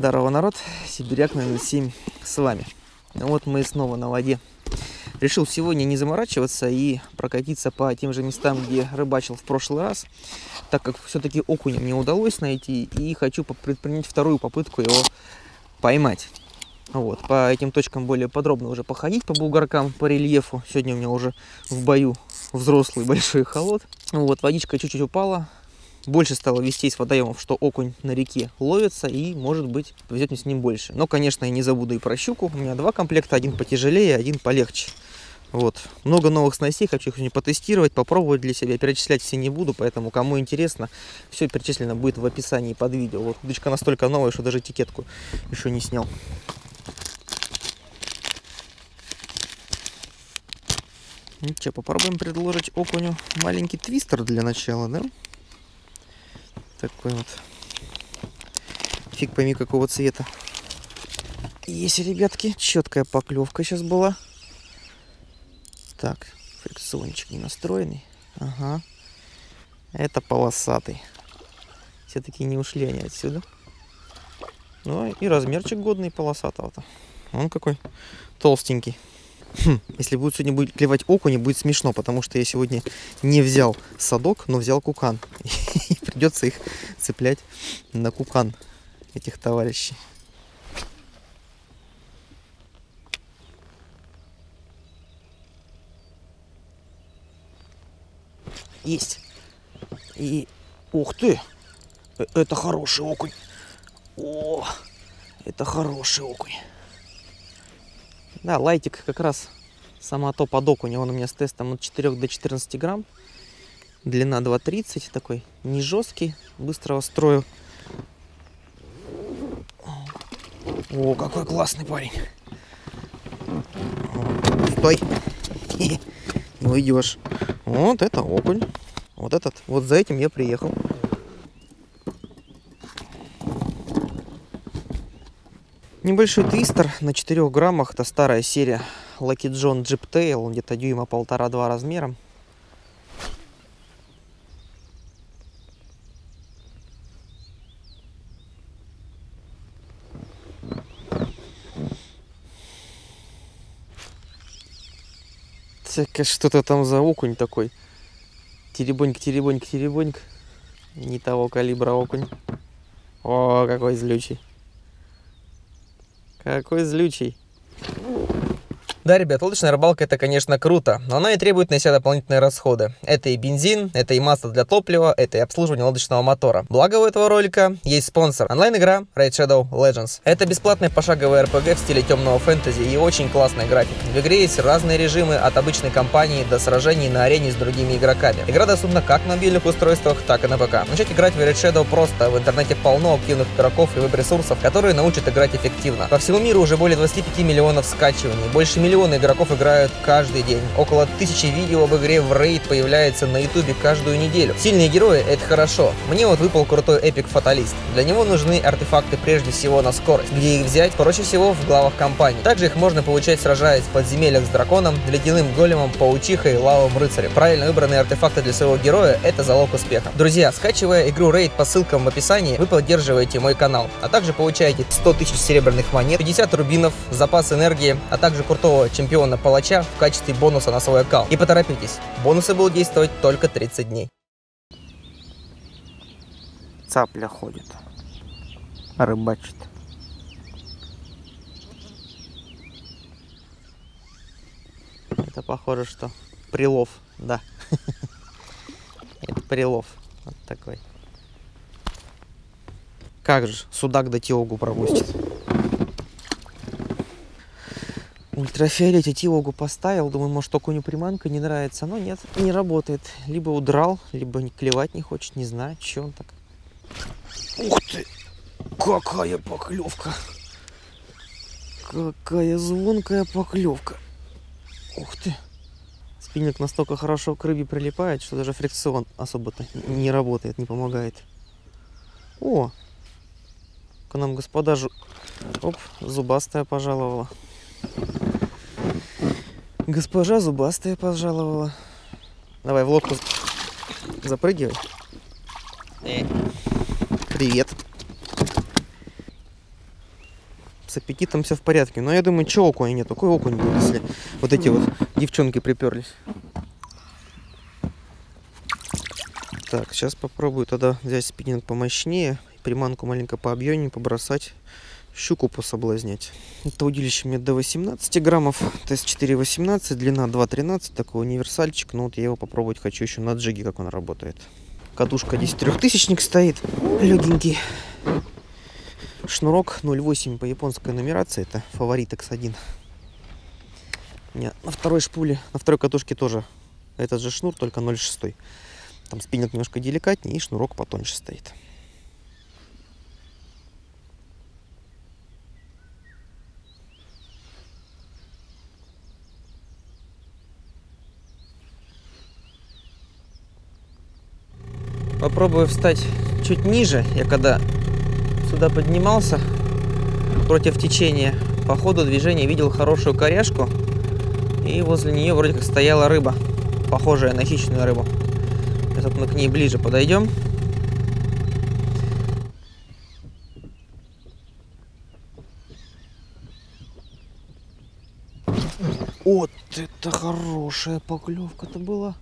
Здорово, народ! Сибиряк 07 с вами. Ну вот мы снова на воде. Решил сегодня не заморачиваться и прокатиться по тем же местам, где рыбачил в прошлый раз, так как все-таки окуня мне удалось найти, и хочу предпринять вторую попытку его поймать. Вот, по этим точкам более подробно уже походить, по бугоркам, по рельефу. Сегодня у меня уже в бою взрослый большой холод. Вот, водичка чуть-чуть упала. Больше стало вести из водоемов, что окунь на реке ловится, и, может быть, повезет мне с ним больше. Но, конечно, я не забуду и про щуку. У меня два комплекта, один потяжелее, один полегче. Вот. Много новых снастей, хочу их сегодня потестировать, попробовать для себя. Перечислять все не буду, поэтому, кому интересно, все перечислено будет в описании под видео. Вот удочка настолько новая, что даже этикетку еще не снял. Ну что, попробуем предложить окуню маленький твистер для начала, да? Такой вот. Фиг пойми какого цвета. Есть, ребятки, четкая поклевка сейчас была. Так, фрикциончик не настроенный. Ага. Это полосатый. Все-таки не ушли они отсюда. Ну и размерчик годный полосатого-то. Он какой толстенький. Если будет сегодня клевать окуни, будет смешно, потому что я сегодня не взял садок, но взял кукан. И придется их цеплять на кукан, этих товарищей. Есть. И... Ух ты! Это хороший окунь. О! Это хороший окунь. Да, лайтик как раз сама то под окуня. Он у меня с тестом от 4 до 14 грамм. Длина 2,30. Такой не жесткий, быстрого строю. О, какой классный парень. Стой. Не уйдешь. Вот это окунь. Вот этот. Вот за этим я приехал. Небольшой твистер на 4 граммах. Это старая серия Lucky John Jeep Tail. Где-то дюйма 1,5-2 размером. Так, что-то там за окунь такой. Теребоньк, теребоньк, теребоньк. Не того калибра окунь. О, какой злючий. Какой злючий. Да, ребят, лодочная рыбалка — это, конечно, круто, но она и требует на себя дополнительные расходы. Это и бензин, это и масло для топлива, это и обслуживание лодочного мотора. Благо у этого ролика есть спонсор. Онлайн-игра Raid Shadow Legends. Это бесплатная пошаговая RPG в стиле темного фэнтези и очень классный график. В игре есть разные режимы, от обычной кампании до сражений на арене с другими игроками. Игра доступна как на мобильных устройствах, так и на ПК. Начать играть в Raid Shadow просто. В интернете полно активных игроков и веб-ресурсов, которые научат играть эффективно. По всему миру уже более 25 миллионов скачиваний, больше миллиона игроков играют каждый день. Около 1000 видео об игре в Raid появляется на ютубе каждую неделю. Сильные герои — это хорошо. Мне вот выпал крутой эпик фаталист. Для него нужны артефакты прежде всего на скорость. Где их взять? Проще всего в главах кампании. Также их можно получать, сражаясь в подземельях с драконом, ледяным големом, паучихой и лавовым рыцарем. Правильно выбранные артефакты для своего героя — это залог успеха. Друзья, скачивая игру Raid по ссылкам в описании, вы поддерживаете мой канал, а также получаете 100 тысяч серебряных монет, 50 рубинов, запас энергии, а также крутого чемпиона-палача в качестве бонуса на свой аккаунт. И поторопитесь, бонусы будут действовать только 30 дней. Цапля ходит, рыбачит. Это похоже, что прилов, да. Это прилов, вот такой. Как же, судак до тиогу пропустит. Ультрафиолете тиогу поставил, думаю, может, окуню приманка не нравится, но нет, не работает. Либо удрал, либо клевать не хочет, не знаю, че он так. Ух ты, какая поклевка! Какая звонкая поклевка! Ух ты! Спиннинг настолько хорошо к рыбе прилипает, что даже фрикцион особо-то не работает, не помогает. О! К нам господа Оп, зубастая пожаловала. Госпожа зубастая пожаловала. Давай в лодку запрыгивай. Привет. с аппетитом все в порядке. Но я думаю, что окуня нет? Какой окунь будет, если вот эти вот девчонки приперлись? Так, сейчас попробую тогда взять спиннинг помощнее, приманку маленько пообъемнее, побросать, щуку пособлазнять. Это удилище мне до 18 граммов, тест 4,18, длина 2,13, такой универсальчик. Но вот я его попробовать хочу еще на джиге, как он работает. Катушка 10-3000 стоит, легенький. Шнурок 0,8 по японской нумерации, это фаворит X1. У меня на второй шпуле, на второй катушке тоже этот же шнур, только 0,6. Там спиннинг немножко деликатнее и шнурок потоньше стоит. Попробую встать чуть ниже. Я когда сюда поднимался против течения, по ходу движения видел хорошую коряшку. И возле нее вроде как стояла рыба, похожая на хищную рыбу. Сейчас вот мы к ней ближе подойдем. Вот это хорошая поклевка-то была.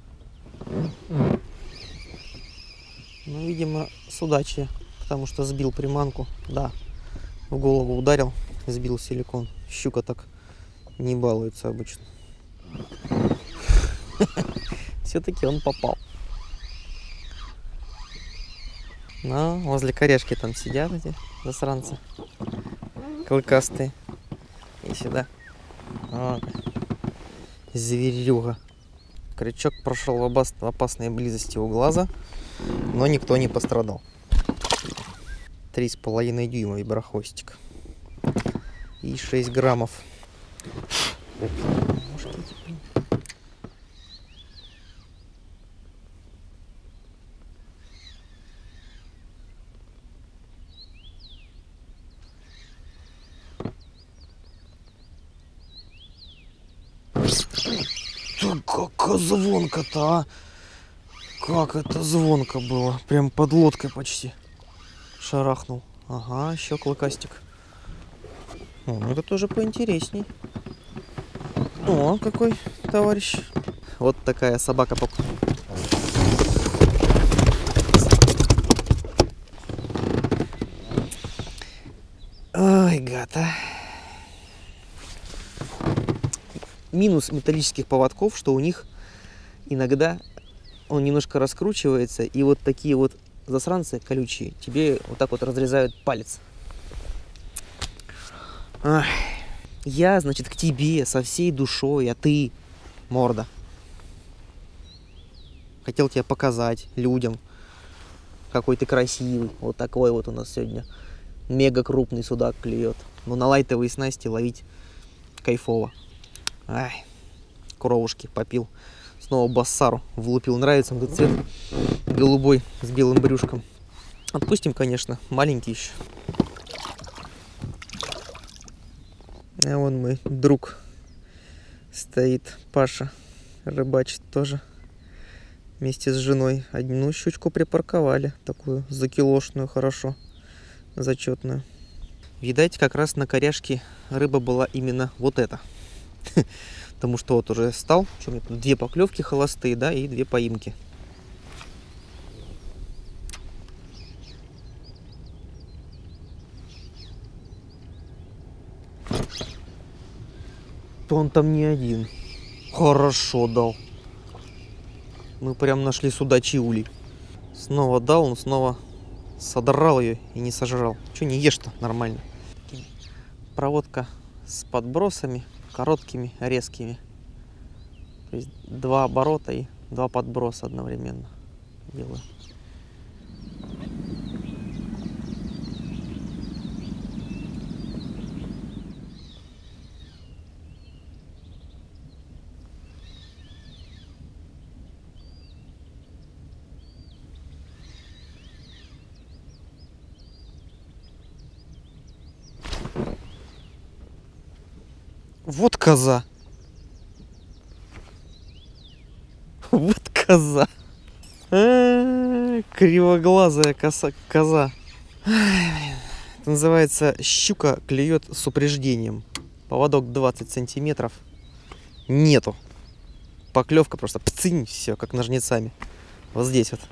Ну, видимо, с удачей, потому что сбил приманку. Да, в голову ударил, сбил силикон. Щука так не балуется обычно. Все-таки он попал. Но возле корешки там сидят эти засранцы клыкастые. И сюда. Вот. Зверюга. Крючок прошел в опасной близости у глаза, но никто не пострадал. 3,5 дюйма виброхвостик. И 6 граммов. Какая звонко-то, а! Как это звонко было. Прям под лодкой почти. Шарахнул. Ага, еще клыкастик. О, ну это тоже поинтересней. О, какой товарищ. Вот такая собака. Ой, гад, а. Минус металлических поводков, что у них иногда он немножко раскручивается, и вот такие вот засранцы колючие тебе вот так вот разрезают палец. Ах. Я, значит, к тебе со всей душой, а ты, морда, хотел тебя показать людям, какой ты красивый. Вот такой вот у нас сегодня мега крупный судак клюет. Но на лайтовые снасти ловить кайфово. Ай, кровушки попил. Снова бассару влупил. Нравится мне цвет голубой с белым брюшком. Отпустим, конечно, маленький еще. А вон мой друг стоит, Паша, рыбачит тоже. Вместе с женой. Одну щучку припарковали, такую закилошную, хорошо, зачетную. Видать, как раз на коряшке рыба была именно вот эта. Потому что вот уже стал. Что у меня тут? 2 поклевки холостые, да, и 2 поимки. То он там не один. Хорошо дал. Мы прям нашли судачий улей. Снова дал, он снова содрал ее и не сожрал. Че не ешь-то нормально? Проводка с подбросами. Короткими, резкими. То есть 2 оборота и 2 подброса одновременно делаю. Вот коза. Вот коза. Кривоглазая коза. Ай, блин. Это называется щука клюет с упреждением. Поводок 20 сантиметров. Нету. Поклевка просто пцинь, все, как ножницами. Вот здесь вот.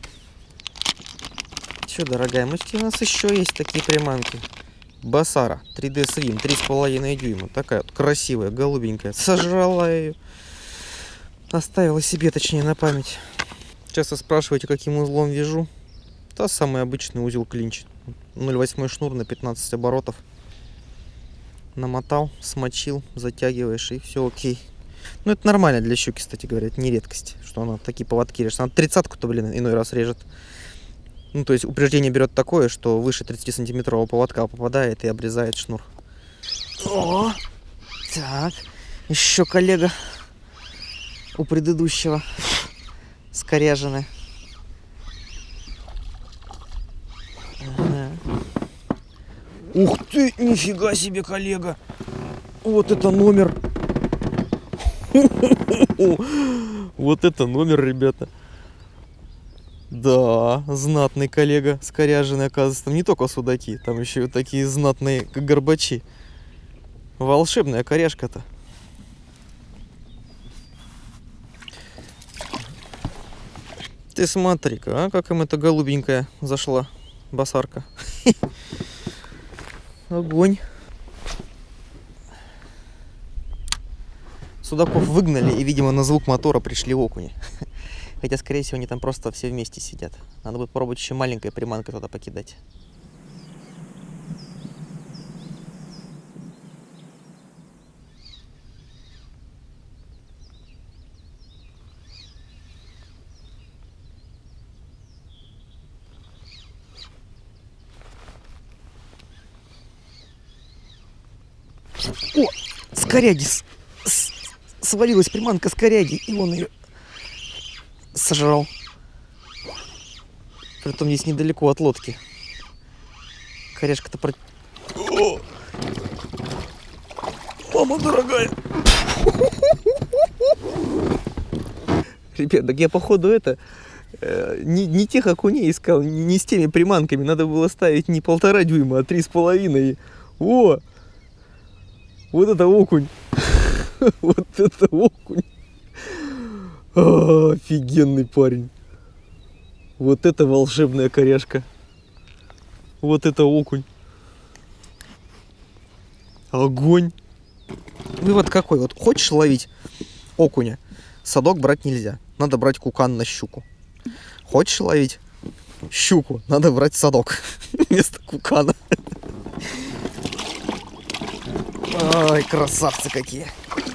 Че, дорогая, у нас еще есть такие приманки. Басара 3D Swim, 3,5 дюйма. Такая вот красивая, голубенькая. Сожрала ее. Оставила себе, точнее, на память. Часто спрашиваете, каким узлом вяжу. Та самый обычный узел клинч. 0,8 шнур на 15 оборотов. Намотал, смочил, затягиваешь, и все окей. Ну, это нормально для щуки, кстати говоря, это не редкость, что она такие поводки режет. Она 30-ку-то, блин, иной раз режет. Ну, то есть упреждение берет такое, что выше 30-сантиметрового поводка попадает и обрезает шнур. О, так, еще коллега у предыдущего скоряжены. Ага. Ух ты, нифига себе, коллега! Вот это номер! Вот это номер, ребята! Да, знатный коллега, скоряженный, оказывается. Там не только судаки, там еще и такие знатные, как горбачи. Волшебная коряшка-то. Ты смотри-ка, а, как им эта голубенькая зашла, басарка. Огонь. Судаков выгнали, и, видимо, на звук мотора пришли окуни. Хотя, скорее всего, они там просто все вместе сидят. Надо будет попробовать еще маленькая приманка туда покидать. О, с коряги свалилась приманка с коряги, и он ее сожрал. Притом здесь недалеко от лодки. Коряшка-то про... О! Мама дорогая! Ребят, так я походу не тех окуней искал, не с теми приманками. Надо было ставить не 1,5 дюйма, а 3,5. О! Вот это окунь! Вот это окунь! Офигенный парень! Вот это волшебная коряшка! Вот это окунь! Огонь! Вывод какой? Вот хочешь ловить окуня, садок брать нельзя. Надо брать кукан на щуку. Хочешь ловить щуку, надо брать садок вместо кукана. Ой, красавцы какие.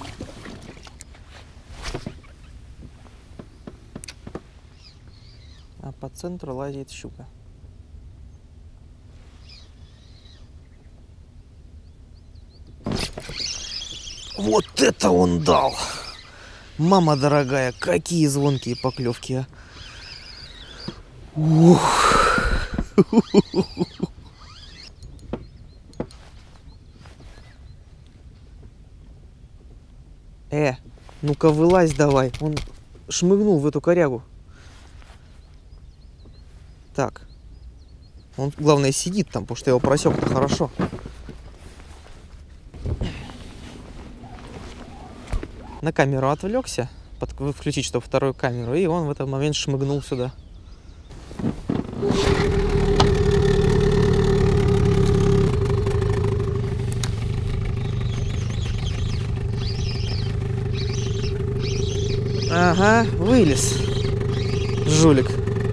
А по центру лазит щука. Вот это он дал! Мама дорогая, какие звонкие поклевки, а! Ух! Ну-ка вылазь давай. Он шмыгнул в эту корягу. Так. Он, главное, сидит там, потому что я его просек-то хорошо. На камеру отвлекся, включить, чтобы вторую камеру, и он в этот момент шмыгнул сюда. Ага, вылез. Жулик.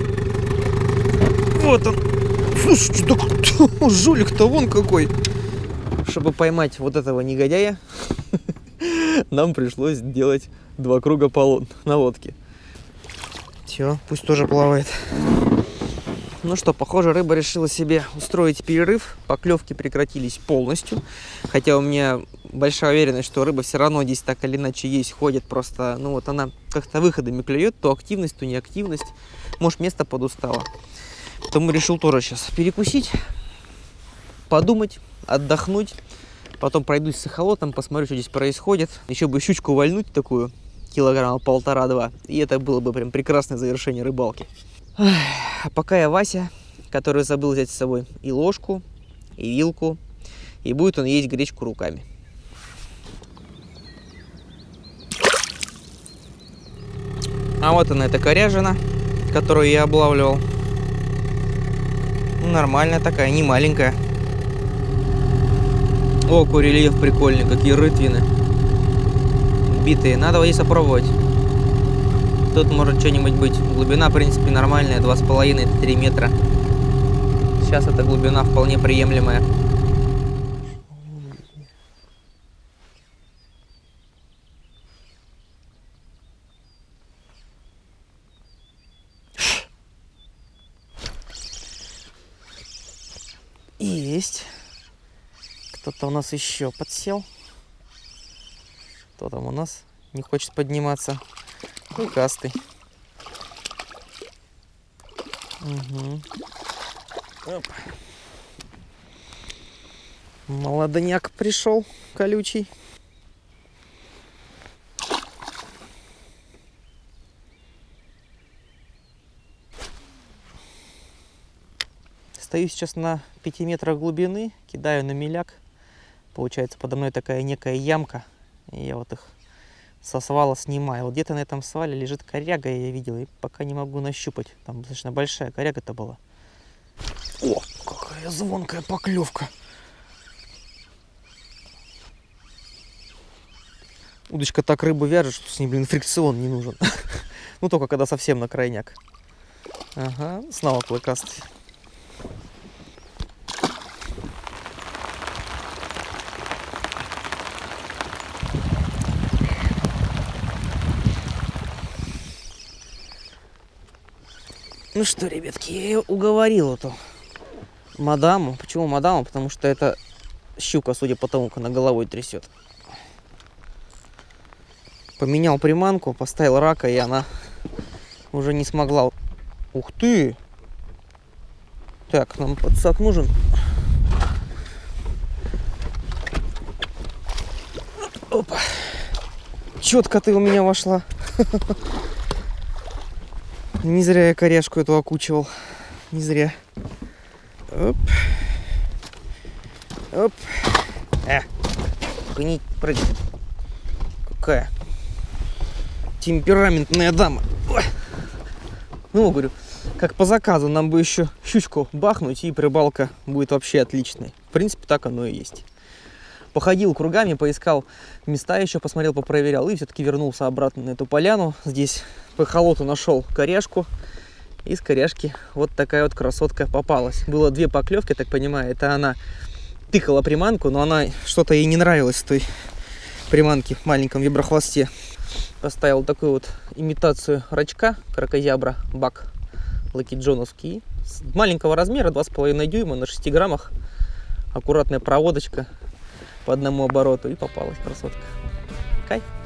Вот он. Фу, что жулик-то вон какой. Чтобы поймать вот этого негодяя, нам пришлось делать 2 круга на лодке. Все, пусть тоже плавает. Ну что, похоже, рыба решила себе устроить перерыв. Поклевки прекратились полностью. Хотя у меня большая уверенность, что рыба все равно здесь так или иначе есть, ходит. Просто, ну вот она как-то выходами клюет. То активность, то неактивность. Может, место подустало. Поэтому решил тоже сейчас перекусить, подумать, отдохнуть. Потом пройдусь с эхолотом, посмотрю, что здесь происходит. Еще бы щучку вальнуть такую, килограмма 1,5-2. И это было бы прям прекрасное завершение рыбалки. А пока я Вася, который забыл взять с собой и ложку, и вилку, и будет он есть гречку руками. А вот она, эта коряжина, которую я облавливал. Нормальная такая, не маленькая. О, какой рельеф прикольный, какие рытвины. Битые, надо вот здесь опробовать. Тут может что-нибудь быть. Глубина, в принципе, нормальная, 2,5-3 метра. Сейчас эта глубина вполне приемлемая. Есть. Кто-то у нас еще подсел. Кто там у нас не хочет подниматься? Клыкастый. Угу. Оп. Молодняк пришел, колючий. Стою сейчас на 5 метрах глубины, кидаю на меляк. Получается, подо мной такая некая ямка. И я вот их со свала снимаю. Вот где-то на этом свале лежит коряга, я видел, и пока не могу нащупать. Там достаточно большая коряга-то была. О, какая звонкая поклевка. Удочка так рыбу вяжет, что с ней, блин, фрикцион не нужен. Ну, только когда совсем на крайняк. Ага, снова клыкастый. Ну что, ребятки, я ее уговорил, эту мадаму. Почему мадаму? Потому что это щука, судя по тому, как она головой трясет. Поменял приманку, поставил рака, и она уже не смогла. Ух ты! Так, нам подсак нужен. Опа! Четко ты у меня вошла. Не зря я коряжку эту окучивал. Не зря. Оп. Оп. Не прыгай. Какая темпераментная дама. Ой. Ну, говорю, как по заказу, нам бы еще щучку бахнуть, и рыбалка будет вообще отличной. В принципе, так оно и есть. Походил кругами, поискал места еще, посмотрел, попроверял, и все-таки вернулся обратно на эту поляну. Здесь по холоту нашел коряжку, и с коряжки вот такая вот красотка попалась. Было две поклевки, так понимаю, это она тыкала приманку, но она что-то ей не нравилось в той приманке в маленьком виброхвосте. Поставил такую вот имитацию рачка, кракозябра, бак Лаки Джоновский, маленького размера, 2,5 дюйма на 6 граммах, аккуратная проводочка по одному обороту, и попалась красотка. Кайф.